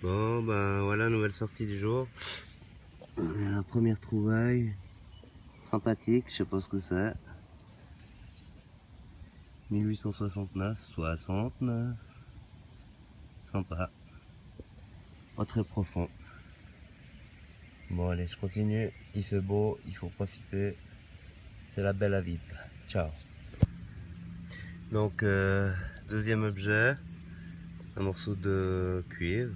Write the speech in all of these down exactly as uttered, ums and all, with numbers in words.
Bon ben voilà, nouvelle sortie du jour. La première trouvaille sympathique, je sais pas ce que c'est. mille huit cent soixante-neuf, soixante-neuf. Sympa. Pas très profond. Bon allez, je continue. Il fait beau, il faut profiter. C'est la belle à vite. Ciao. Donc euh, deuxième objet, un morceau de cuivre.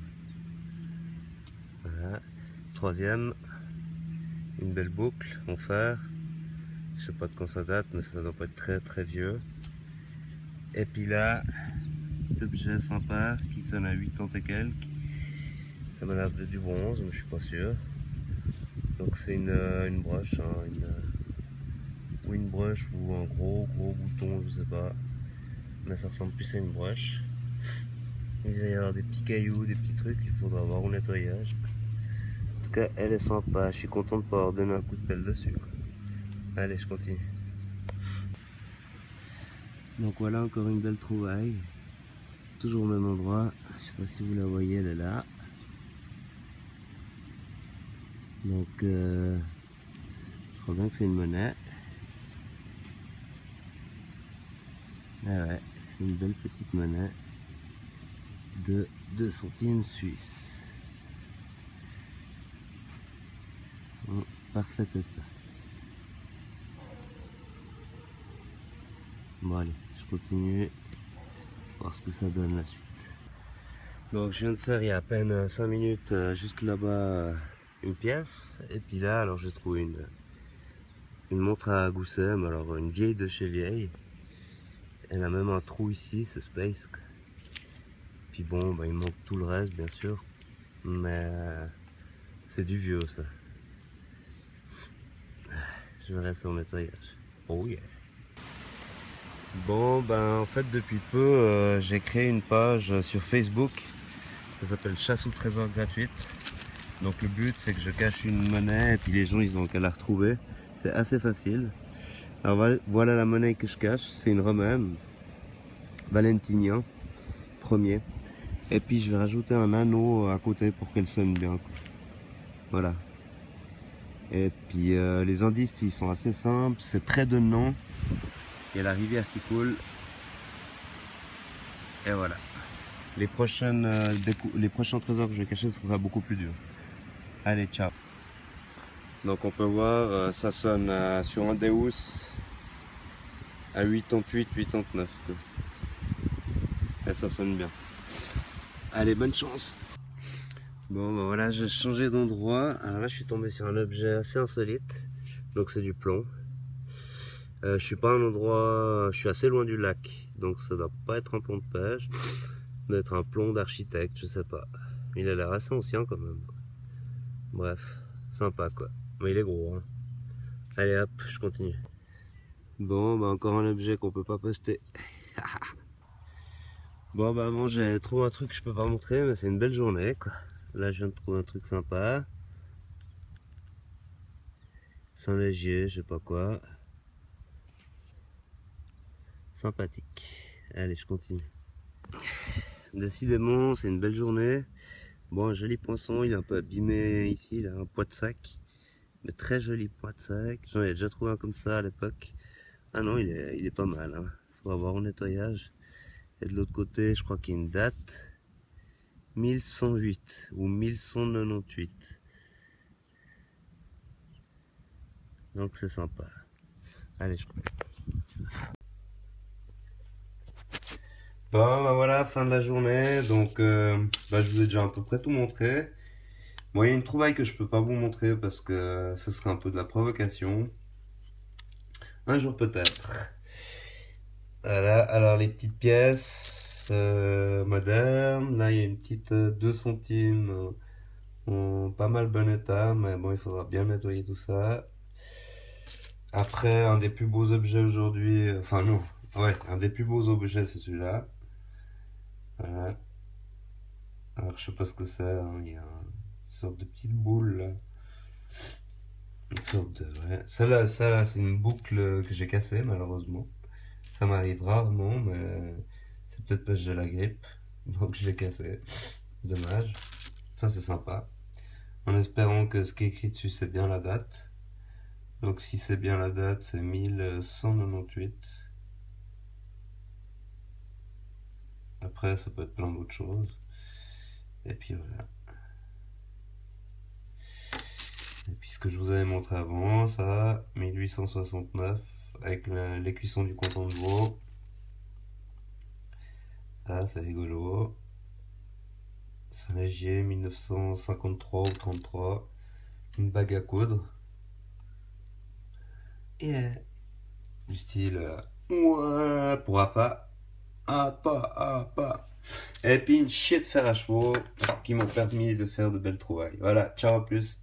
Voilà. Troisième, une belle boucle en fer. Je sais pas de quand ça date, mais ça doit pas être très très vieux. Et puis là, petit objet sympa qui sonne à huit ans et quelques. Ça m'a l'air d'être du bronze, mais je suis pas sûr. Donc c'est une, une broche, hein, une, ou une broche ou un gros gros bouton, je sais pas. Mais ça ressemble plus à une broche. Il va y avoir des petits cailloux, des petits trucs, il faudra avoir au nettoyage. En tout cas, elle est sympa, je suis content de pouvoir donner un coup de pelle dessus, quoi. Allez, je continue. Donc voilà encore une belle trouvaille. Toujours au même endroit. Je sais pas si vous la voyez, elle est là. Donc euh, je crois bien que c'est une monnaie. Ah ouais, c'est une belle petite monnaie de deux centimes suisses. En parfait état. Bon allez, je continue, voir ce que ça donne la suite. Donc je viens de faire il y a à peine cinq minutes euh, juste là-bas une pièce, et puis là alors j'ai trouvé une, une montre à gousset, mais alors une vieille de chez vieille. Elle a même un trou ici, c'est Space. Puis bon, bah, il manque tout le reste bien sûr, mais euh, c'est du vieux ça. Je vais rester au nettoyage. Oh yeah. Bon ben en fait depuis peu euh, j'ai créé une page sur Facebook. Ça s'appelle Chasse ou trésor gratuite. Donc le but c'est que je cache une monnaie et puis les gens ils ont qu'à la retrouver. C'est assez facile. Alors voilà la monnaie que je cache, c'est une romaine valentinien premier. Et puis je vais rajouter un anneau à côté pour qu'elle sonne bien. Voilà. Et puis euh, les indices ils sont assez simples, c'est près de Nantes. Il y a la rivière qui coule. Et voilà. Les, prochaines, euh, les prochains trésors que je vais cacher sera beaucoup plus dur. Allez, ciao. Donc on peut voir, euh, ça sonne euh, sur un Deus à quatre-vingt-huit quatre-vingt-neuf. Et ça sonne bien. Allez, bonne chance. Bon ben voilà, j'ai changé d'endroit. Alors là je suis tombé sur un objet assez insolite. Donc c'est du plomb. Euh, je suis pas à un endroit, je suis assez loin du lac. Donc ça doit pas être un plomb de pêche. Ça doit être un plomb d'architecte, je sais pas. Il a l'air assez ancien quand même, quoi. Bref, sympa quoi. Mais il est gros, hein. Allez hop, je continue. Bon bah encore un objet qu'on peut pas poster. Bon bah avant j'ai trouvé un truc que je peux pas montrer, mais c'est une belle journée quoi. Là je viens de trouver un truc sympa. Sans léger, je sais pas quoi. Sympathique. Allez, je continue. Décidément, c'est une belle journée. Bon, un joli poisson, il est un peu abîmé ici, il a un poids de sac. Mais très joli poids de sac. J'en ai déjà trouvé un comme ça à l'époque. Ah non, il est, il est pas mal, hein. Faut avoir au nettoyage. Et de l'autre côté, je crois qu'il y a une date. mille cent huit ou mille cent quatre-vingt-dix-huit. Donc c'est sympa. Allez, je continue. Bon, bah voilà, fin de la journée. Donc, euh, bah, je vous ai déjà à peu près tout montré. Bon, il y a une trouvaille que je peux pas vous montrer parce que ce serait un peu de la provocation. Un jour peut-être. Voilà, alors les petites pièces euh, modernes. Là, il y a une petite euh, deux centimes euh, en pas mal bon état, mais bon, il faudra bien nettoyer tout ça. Après, un des plus beaux objets aujourd'hui, euh, enfin non, ouais, un des plus beaux objets, c'est celui-là. Voilà. Alors, je sais pas ce que c'est, hein. Il y a une sorte de petite boule là. Une sorte de, ouais. Ça là, ça là, c'est une boucle que j'ai cassée malheureusement. Ça m'arrive rarement, mais c'est peut-être parce que j'ai la grippe, donc je l'ai cassée. Dommage. Ça c'est sympa. En espérant que ce qui est écrit dessus c'est bien la date. Donc si c'est bien la date, c'est mille cent quatre-vingt-dix-huit. Après, ça peut être plein d'autres choses. Et puis voilà. Et puis ce que je vous avais montré avant, ça, mille huit cent soixante-neuf, avec les cuissons du canton de Vaud. Ah, c'est rigolo. Saint-Légier, mille neuf cent cinquante-trois ou trente-trois. Une bague à coudre. Et euh, du style, euh, ouais, pourra pas. Ah, pas, ah, pas. Et puis une chier de fer à chevaux qui m'ont permis de faire de belles trouvailles. Voilà, ciao, à plus.